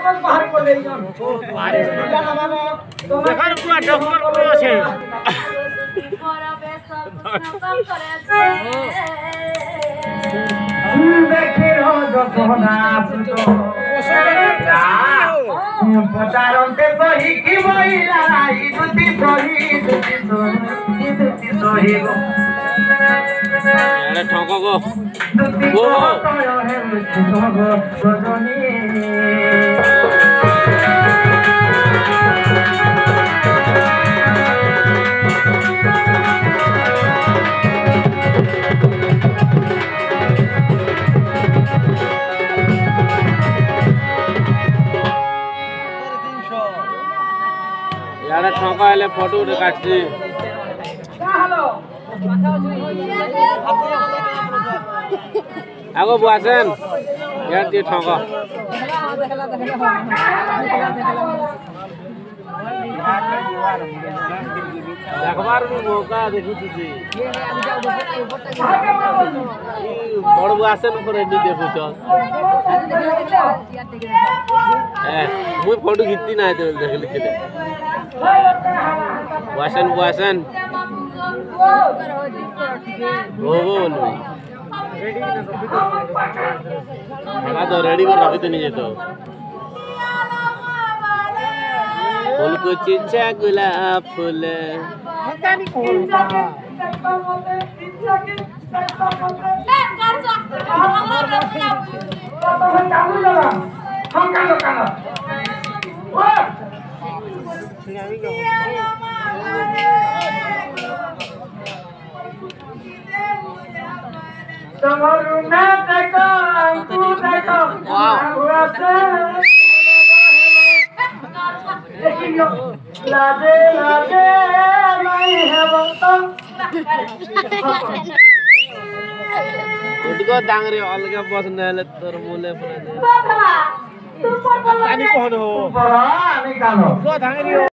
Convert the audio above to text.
बाहर को ले जाओ দেখার পুরা ডক্টর করে আছে দেখে রজনা সুতো পচারন্তে সহি কি বইলা ইদুতি সহি ইদুতি সহি আরে ঠকো গো দুতি গো তয় হে সুতগ রজনী यार ठोका हेले फोटो रे काटছি আগো বুয়াছেন ইয়ার দিয়ে ঠকা দেখবার মৌকা দেখুছি জি বড় বুয়াছেন করে এমনি দেখুছ মুই ফটো ঘিতি না তো দেখলি কে বুয়াছেন বুয়াছেন हो बोल हाँ तो रेडी कर रखी तो नहीं तो फूल को चिंचा गुलाब फूल Samaruna teka, tu teka, huase. Lade lade, mai hevanto. उठको Dangre अलग पसंद है तोर मुले पर Tani kono. Bara, ani kano. को डांगरे